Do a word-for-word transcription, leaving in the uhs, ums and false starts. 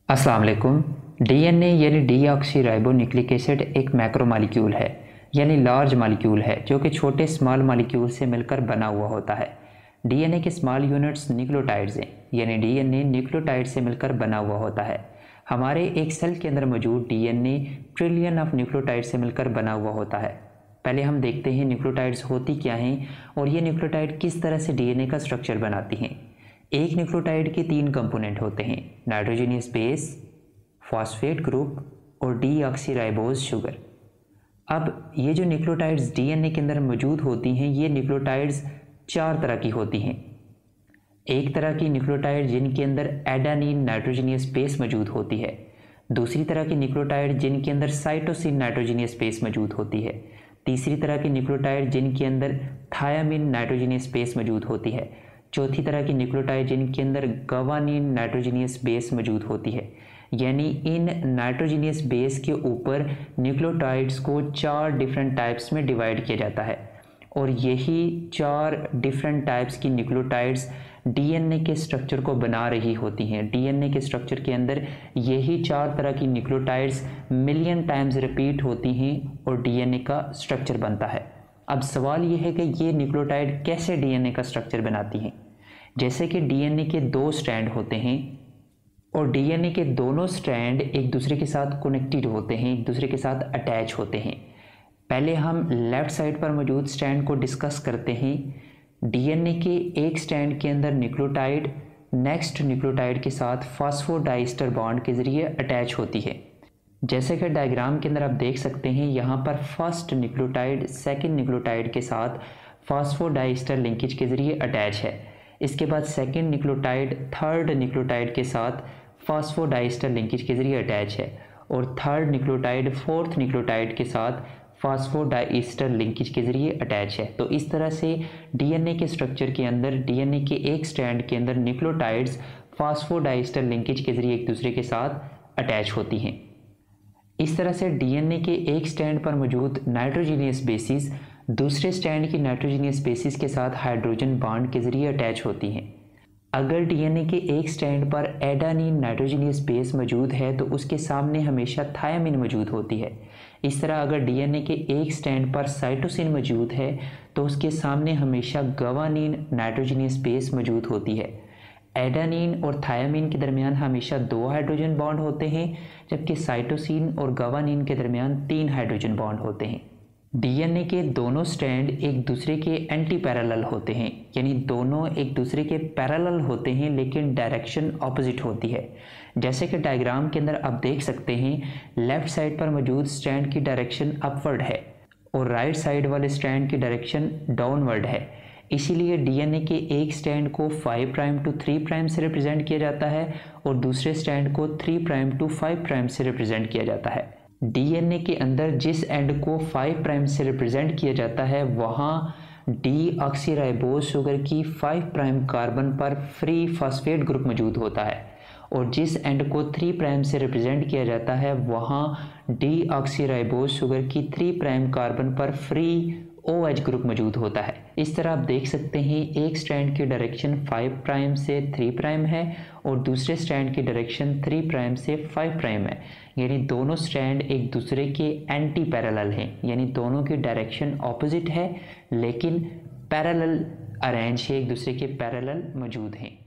अस्सलाम वालेकुम। डीएनए यानी डीऑक्सीराइबोन्यूक्लिक एसिड एक मैक्रोमॉलिक्यूल है यानी लार्ज मॉलिक्यूल है जो कि छोटे स्मॉल मॉलिक्यूल से मिलकर बना हुआ होता है। डीएनए के स्मॉल यूनिट्स न्यूक्लियोटाइड्स हैं यानी डीएनए न्यूक्लियोटाइड से मिलकर बना हुआ होता है। हमारे एक सेल के अंदर मौजूद डीएनए ट्रिलियन ऑफ न्यूक्लियोटाइड से मिलकर बना हुआ होता है। पहले हम देखते हैं न्यूक्लियोटाइड्स होती क्या हैं और ये न्यूक्लियोटाइड किस तरह से डीएनए का स्ट्रक्चर बनाती हैं। एक न्यूक्लियोटाइड के तीन कंपोनेंट होते हैं, नाइट्रोजनियस बेस, फॉस्फेट ग्रुप और डीऑक्सीराइबोज शुगर। अब ये जो न्यूक्लियोटाइड्स डीएनए के अंदर मौजूद होती हैं, ये न्यूक्लियोटाइड्स चार तरह की होती हैं। एक तरह की न्यूक्लियोटाइड जिनके अंदर एडेनिन नाइट्रोजनियस बेस मौजूद होती है। दूसरी तरह की न्यूक्लियोटाइड जिनके अंदर साइटोसिन नाइट्रोजनियस बेस मौजूद होती है। तीसरी तरह की न्यूक्लियोटाइड जिनके अंदर थायामिन नाइट्रोजनियस बेस मौजूद होती है। चौथी तरह की न्यूक्लियोटाइड जिनके अंदर गवानीन नाइट्रोजनियस बेस मौजूद होती है। यानी इन नाइट्रोजनियस बेस के ऊपर न्यूक्लियोटाइड्स को चार डिफरेंट टाइप्स में डिवाइड किया जाता है और यही चार डिफरेंट टाइप्स की न्यूक्लियोटाइड्स डीएनए के स्ट्रक्चर को बना रही होती हैं। डीएनए के स्ट्रक्चर के अंदर यही चार तरह की न्यूक्लियोटाइड्स मिलियन टाइम्स रिपीट होती हैं और डीएनए का स्ट्रक्चर बनता है। अब सवाल ये है कि ये न्यूक्लियोटाइड कैसे डीएनए का स्ट्रक्चर बनाती हैं। जैसे कि डीएनए के दो स्ट्रैंड होते हैं और डीएनए के दोनों स्ट्रैंड एक दूसरे के साथ कनेक्टेड होते हैं, एक दूसरे के साथ अटैच होते हैं। पहले हम लेफ़्ट साइड पर मौजूद स्ट्रैंड को डिस्कस करते हैं। डीएनए के एक स्ट्रैंड के अंदर न्यूक्लियोटाइड नेक्स्ट न्यूक्लियोटाइड के साथ फॉस्फोडाइस्टर बॉन्ड के ज़रिए अटैच होती है। जैसे कि डायग्राम के अंदर आप देख सकते हैं, यहाँ पर फर्स्ट न्यूक्लियोटाइड सेकंड न्यूक्लियोटाइड के साथ फॉस्फोडाइस्टर लिंकेज के ज़रिए अटैच है। इसके बाद सेकंड न्यूक्लियोटाइड थर्ड न्यूक्लियोटाइड के साथ फॉस्फोडाइस्टर लिंकेज के ज़रिए अटैच है और थर्ड न्यूक्लियोटाइड फोर्थ न्यूक्लियोटाइड के साथ फॉस्फोडाइस्टर लिंकेज के ज़रिए अटैच है। तो इस तरह से डीएनए के स्ट्रक्चर के अंदर डीएनए के एक स्ट्रैंड के अंदर न्यूक्लियोटाइड्स फॉस्फोडाइस्टर लिंकेज के ज़रिए एक दूसरे के साथ अटैच होती हैं। इस तरह से डीएनए के एक स्ट्रैंड पर मौजूद नाइट्रोजनियस बेसिस दूसरे स्ट्रैंड की नाइट्रोजनियस बेसिस के साथ हाइड्रोजन बॉन्ड के ज़रिए अटैच होती हैं। अगर डीएनए के एक स्ट्रैंड पर एडेनिन नाइट्रोजनियस बेस मौजूद है तो उसके सामने हमेशा थायामिन मौजूद होती है। इस तरह अगर डीएनए के एक स्ट्रैंड पर साइटोसिन मौजूद है तो उसके सामने हमेशा गवानीन नाइट्रोजनियस बेस मौजूद होती है। एडेनिन और थायामिन के दरमियान हमेशा दो हाइड्रोजन बॉन्ड होते हैं, जबकि साइटोसिन और गवानीन के दरमियान तीन हाइड्रोजन बॉन्ड होते हैं। डीएनए के दोनों स्ट्रैंड एक दूसरे के एंटी पैरेलल होते हैं, यानी दोनों एक दूसरे के पैरेलल होते हैं लेकिन डायरेक्शन ऑपोजिट होती है। जैसे कि डायग्राम के अंदर आप देख सकते हैं, लेफ्ट साइड पर मौजूद स्ट्रैंड की डायरेक्शन अपवर्ड है और राइट साइड वाले स्ट्रैंड की डायरेक्शन डाउनवर्ड है। इसीलिए डीएनए के एक स्ट्रैंड को five prime to three prime से रिप्रेजेंट किया जाता है और दूसरे स्ट्रैंड को three prime to five prime से रिप्रेजेंट किया जाता है। डीएनए के अंदर जिस एंड को फाइव प्राइम से रिप्रेजेंट किया जाता है वहाँ डीऑक्सीराइबोज शुगर की फाइव प्राइम कार्बन पर फ्री फॉस्फेट ग्रुप मौजूद होता है और जिस एंड को थ्री प्राइम से रिप्रेजेंट किया जाता है वहाँ डीऑक्सीराइबोज शुगर की थ्री प्राइम कार्बन पर फ्री OH ग्रुप मौजूद होता है। इस तरह आप देख सकते हैं, एक स्ट्रैंड की डायरेक्शन फाइव प्राइम से थ्री प्राइम है और दूसरे स्ट्रैंड की डायरेक्शन थ्री प्राइम से फाइव प्राइम है, यानी दोनों स्ट्रैंड एक दूसरे के एंटी पैरेलल हैं, यानी दोनों की डायरेक्शन ऑपोजिट है लेकिन पैरेलल अरेंज है, एक दूसरे के पैरेलल मौजूद हैं।